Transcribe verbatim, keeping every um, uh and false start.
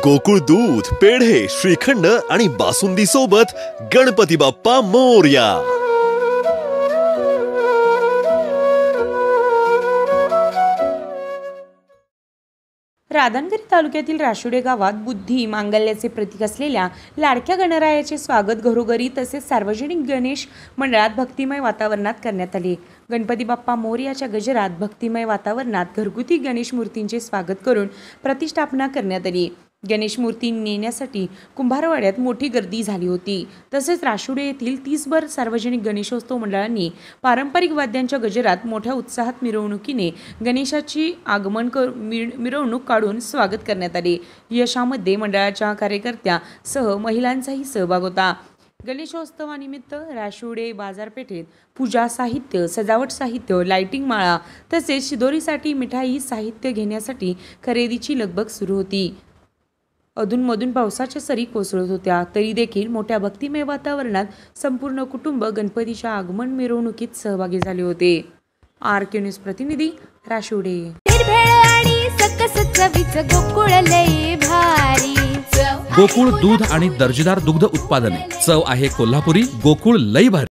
गोकुळ दूध, पेढे, श्रीखंड आणि बासुंदी सोबत गणपती बाप्पा मोरया। राधानगरी तालुक्यातील राशुडे गावात बुद्धी मांगल्याचे प्रतीक असलेल्या लाडक्या गणरायाचे स्वागत घरोघरी तसेच सार्वजनिक गणेश मंडळात भक्तिमय वातावरणात करण्यात आले। गणपती बाप्पा मोरयाच्या गजरात भक्तिमय वातावरणात घरगुती गणेश मूर्तींचे स्वागत करून प्रतिष्ठापना करण्यात आली। गणेश मूर्ती नेण्यासाठी कुंभारवाड्यात मोठी गर्दी झाली होती। तसेच राशुडे येथील तीसभर सार्वजनिक गणेशोत्सव मंडळांनी पारंपरिक वाद्यांच्या गजरात मोठ्या उत्साहात मिरवणुकीने गणेशाची आगमन मिरवणूक काढून स्वागत करण्यात आले। यशामध्ये मंडळाच्या कार्यकर्त्यांसह महिलांचाही सहभाग होता। गणेशोत्सवानिमित्त राशुडे बाजारपेठेत पूजा साहित्य, सजावट साहित्य, लाइटिंग माळा तसेच शिदोरीसाठी मिठाई साहित्य घेण्यासाठी खरेदीची लगबग सुरू होती। अधूनमधून पावसाच्या सरी कोसळत होत्या, तरी देखील मोठ्या भक्तिमय वातावरणात संपूर्ण कुटुंब गणपतीच्या आगमन मिरवणुकीत सहभागी झाले होते। आर के न्यूज प्रतिनिधी राशुडे। गोकुळ दूध आणि दर्जेदार दुग्ध उत्पादने, चव आहे कोल्हापुरी, गोकुळ लई भारी।